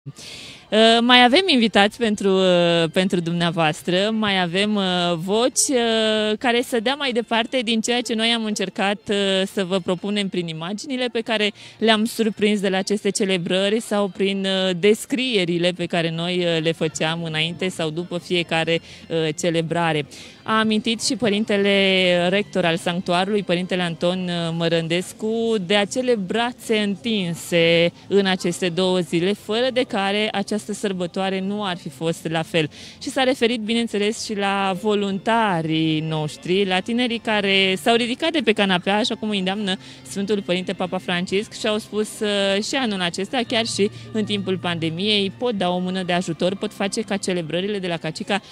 Mai avem invitați pentru dumneavoastră, mai avem voci care să dea mai departe din ceea ce noi am încercat să vă propunem prin imaginile pe care le-am surprins de la aceste celebrări sau prin descrierile pe care noi le făceam înainte sau după fiecare celebrare. A amintit și părintele rector al sanctuarului, părintele Anton Mărândescu, de acele brațe întinse în aceste 2 zile, fără de care această sărbătoare nu ar fi fost la fel. Și s-a referit, bineînțeles, și la voluntarii noștri, la tinerii care s-au ridicat de pe canapea, așa cum îi îndeamnă Sfântul Părinte Papa Francisc, și au spus și anul acesta, chiar și în timpul pandemiei, pot da o mână de ajutor, pot face ca celebrările de la Cacica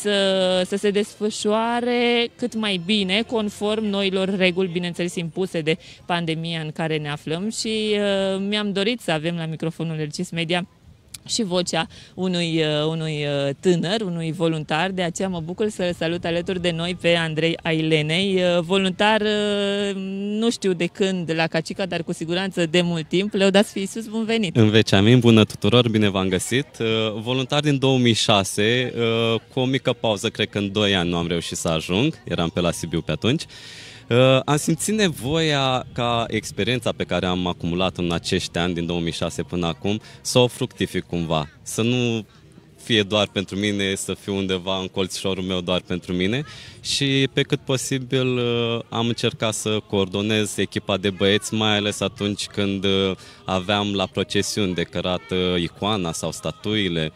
să se desfășoare cât mai bine, conform noilor reguli, bineînțeles, impuse de pandemia în care ne aflăm. Și mi-am dorit să avem la microfonul RCS Media și vocea unui tânăr, unui voluntar, de aceea mă bucur să salut alături de noi pe Andrei Ailenei, voluntar nu știu de când la Cacica, dar cu siguranță de mult timp. Lăudați fi Iisus, bun venit! În veci, amin, bună tuturor, bine v-am găsit! Voluntar din 2006, cu o mică pauză, cred că în 2 ani nu am reușit să ajung, eram pe la Sibiu pe atunci. Am simțit nevoia ca experiența pe care am acumulat în acești ani, din 2006 până acum, să o fructific cumva, să nu fie doar pentru mine, să fiu undeva în colțișorul meu doar pentru mine, și pe cât posibil am încercat să coordonez echipa de băieți, mai ales atunci când aveam la procesiuni decorat icoana sau statuile.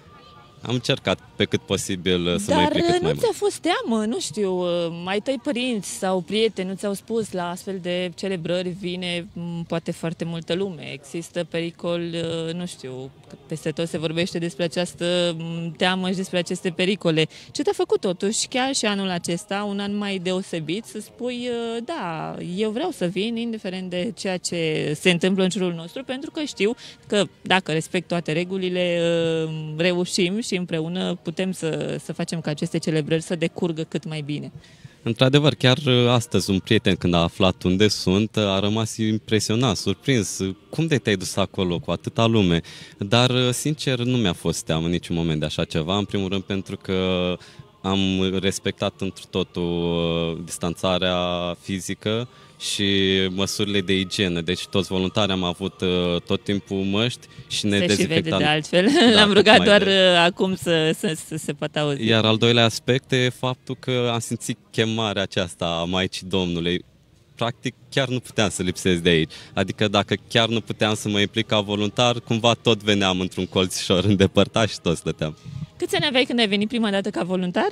Am încercat pe cât posibil să mă implic cât mai mult. Dar nu ți-a fost teamă, nu știu, ai tăi părinți sau prieteni nu ți-au spus la astfel de celebrări vine poate foarte multă lume, există pericol, nu știu, peste tot se vorbește despre această teamă și despre aceste pericole. Ce te-a făcut totuși, chiar și anul acesta, un an mai deosebit, să spui, da, eu vreau să vin, indiferent de ceea ce se întâmplă în jurul nostru, pentru că știu că dacă respect toate regulile, reușim și împreună putem să facem ca aceste celebrări să decurgă cât mai bine. Într-adevăr, chiar astăzi un prieten, când a aflat unde sunt, a rămas impresionat, surprins. Cum de te-ai dus acolo cu atâta lume? Dar, sincer, nu mi-a fost teamă în niciun moment de așa ceva. În primul rând pentru că am respectat întru totul distanțarea fizică și măsurile de igienă. Deci toți voluntarii am avut tot timpul măști și ne dezinfectam. Se și vede de altfel. Da, l-am rugat doar acum să se poată auzi. Iar al doilea aspect e faptul că am simțit chemarea aceasta a Maicii Domnului. Practic chiar nu puteam să lipsesc de aici. Adică dacă chiar nu puteam să mă implic ca voluntar, cumva tot veneam într-un colțișor îndepărtat și tot stăteam. Câți ani aveai când ai venit prima dată ca voluntar?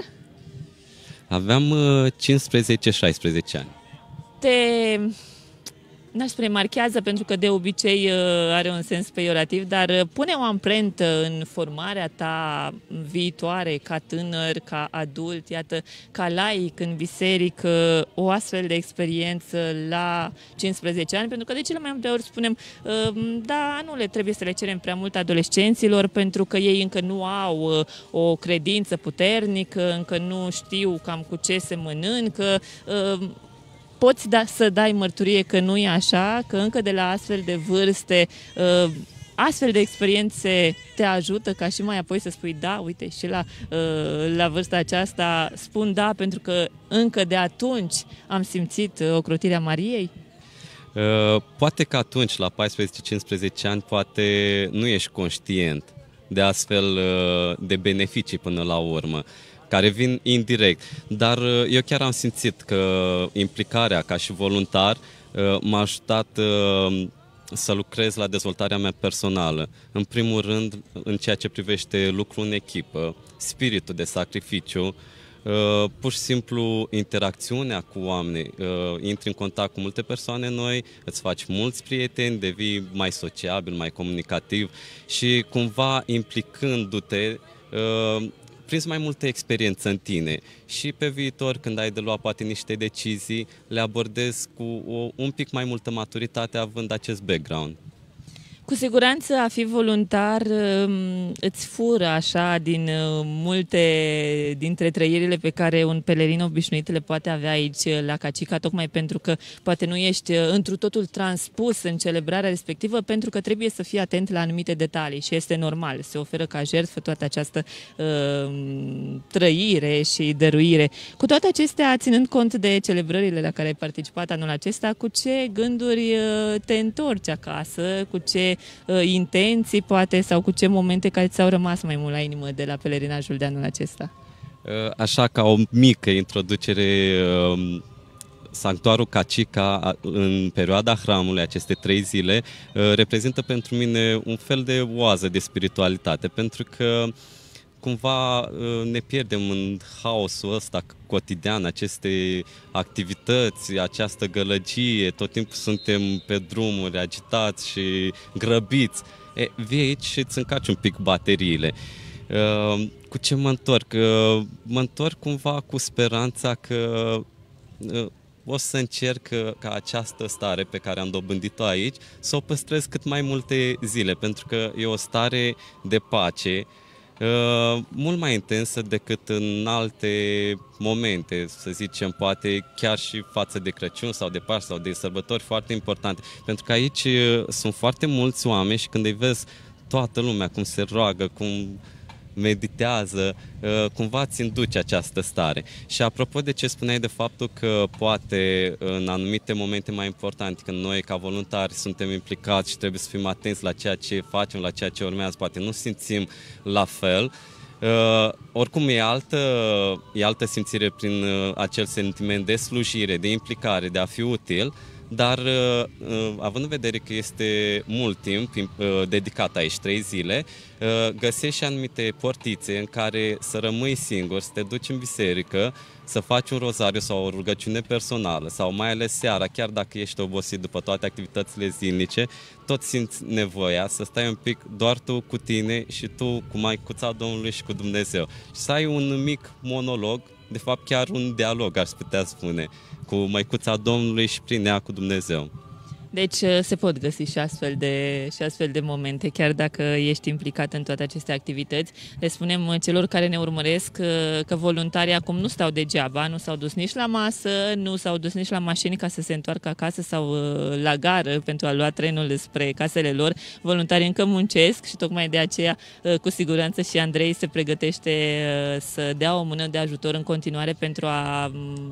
Aveam 15-16 ani. N-aș spune marchează, pentru că de obicei are un sens peiorativ, dar pune o amprentă în formarea ta viitoare, ca tânăr, ca adult, iată, ca laic în biserică, o astfel de experiență la 15 ani, pentru că de cele mai multe ori spunem, da, nu le trebuie să le cerem prea mult adolescenților, pentru că ei încă nu au o credință puternică, încă nu știu cam cu ce se mănâncă. Poți să dai mărturie că nu e așa, că încă de la astfel de vârste, astfel de experiențe te ajută ca și mai apoi să spui da, uite, și la vârsta aceasta spun da, pentru că încă de atunci am simțit ocrotirea Mariei? Poate că atunci, la 14-15 ani, poate nu ești conștient de astfel de beneficii până la urmă, care vin indirect. Dar eu chiar am simțit că implicarea ca și voluntar m-a ajutat să lucrez la dezvoltarea mea personală. În primul rând, în ceea ce privește lucrul în echipă, spiritul de sacrificiu, pur și simplu interacțiunea cu oameni, intri în contact cu multe persoane noi, îți faci mulți prieteni, devii mai sociabil, mai comunicativ și cumva implicându-te prinzi mai multă experiență în tine și pe viitor, când ai de luat poate niște decizii, le abordezi cu un pic mai multă maturitate având acest background. Cu siguranță a fi voluntar îți fură așa din multe dintre trăirile pe care un pelerin obișnuit le poate avea aici la Cacica, tocmai pentru că poate nu ești întru totul transpus în celebrarea respectivă, pentru că trebuie să fii atent la anumite detalii și este normal. Se oferă ca jertfă toată această trăire și dăruire. Cu toate acestea, ținând cont de celebrările la care ai participat anul acesta, cu ce gânduri te întorci acasă, cu ce intenții, poate, sau cu ce momente care ți-au rămas mai mult la inimă de la pelerinajul de anul acesta? Așa, ca o mică introducere, Sanctuarul Cacica în perioada hramului, aceste 3 zile, reprezintă pentru mine un fel de oază de spiritualitate, pentru că cumva ne pierdem în haosul ăsta cotidian, aceste activități, această gălăgie, tot timpul suntem pe drumuri agitați și grăbiți. Vii aici și îți încarci un pic bateriile. Cu ce mă întorc? Mă întorc cumva cu speranța că o să încerc ca această stare pe care am dobândit-o aici să o păstrez cât mai multe zile, pentru că e o stare de pace mult mai intensă decât în alte momente, să zicem, poate chiar și față de Crăciun sau de Paști sau de sărbători foarte importante. Pentru că aici sunt foarte mulți oameni și când îi vezi toată lumea cum se roagă, cum meditează, cumva ți induce această stare. Și apropo de ce spuneai de faptul că poate în anumite momente mai importante, când noi ca voluntari suntem implicați și trebuie să fim atenți la ceea ce facem, la ceea ce urmează, poate nu simțim la fel, oricum e altă simțire prin acel sentiment de slujire, de implicare, de a fi util, dar având în vedere că este mult timp dedicat aici, 3 zile, găsești și anumite portițe în care să rămâi singur, să te duci în biserică, să faci un rozariu sau o rugăciune personală sau mai ales seara, chiar dacă ești obosit după toate activitățile zilnice, tot simți nevoia să stai un pic doar tu cu tine și tu cu Maicuța Domnului și cu Dumnezeu. Și să ai un mic monolog, de fapt chiar un dialog, aș putea spune, cu Măicuța Domnului și prin ea cu Dumnezeu. Deci se pot găsi și astfel de momente, chiar dacă ești implicat în toate aceste activități. Le spunem celor care ne urmăresc că voluntarii acum nu stau degeaba, nu s-au dus nici la masă, nu s-au dus nici la mașini ca să se întoarcă acasă sau la gară pentru a lua trenul spre casele lor. Voluntarii încă muncesc și tocmai de aceea, cu siguranță, și Andrei se pregătește să dea o mână de ajutor în continuare pentru a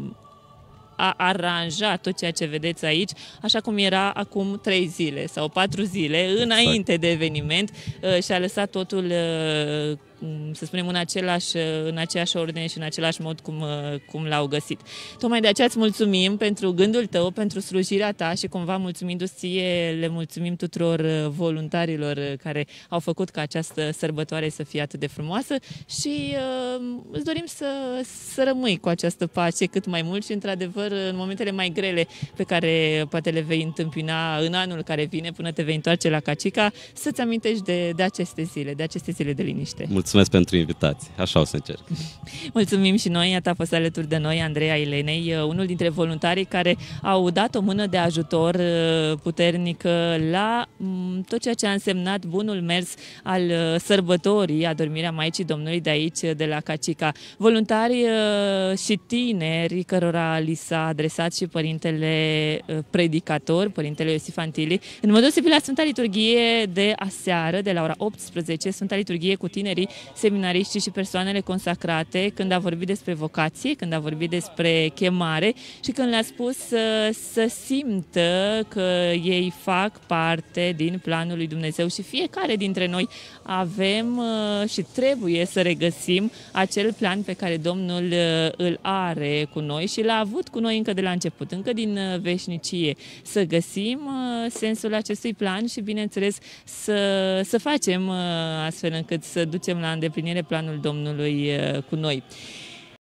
aranja tot ceea ce vedeți aici, așa cum era acum 3 zile sau 4 zile, înainte de eveniment, și a lăsat totul, să spunem, în aceeași ordine și în același mod cum l-au găsit. Tocmai de aceea îți mulțumim pentru gândul tău, pentru slujirea ta și cumva mulțumindu-ți ție, le mulțumim tuturor voluntarilor care au făcut ca această sărbătoare să fie atât de frumoasă și îți dorim să rămâi cu această pace cât mai mult și, într-adevăr, în momentele mai grele pe care poate le vei întâmpina în anul care vine, până te vei întoarce la Cacica, să-ți amintești de aceste zile de liniște. Mulțumesc pentru invitație, așa o să încerc. Mulțumim și noi, iată a fost alături de noi Andreea Ilenei, unul dintre voluntarii care au dat o mână de ajutor puternică la tot ceea ce a însemnat bunul mers al sărbătorii Adormirea Maicii Domnului de aici, de la Cacica. Voluntari și tineri cărora li s-a adresat și părintele predicator, părintele Iosif Antili, în mod deosebit la Sfânta Liturghie de aseară, de la ora 18, Sfânta Liturghie cu tinerii, seminariștii și persoanele consacrate, când a vorbit despre vocație, când a vorbit despre chemare și când le-a spus să simtă că ei fac parte din planul lui Dumnezeu și fiecare dintre noi avem și trebuie să regăsim acel plan pe care Domnul îl are cu noi și l-a avut cu noi încă de la început, încă din veșnicie. Să găsim sensul acestui plan și, bineînțeles, să facem astfel încât să ducem la îndeplinire planul Domnului cu noi.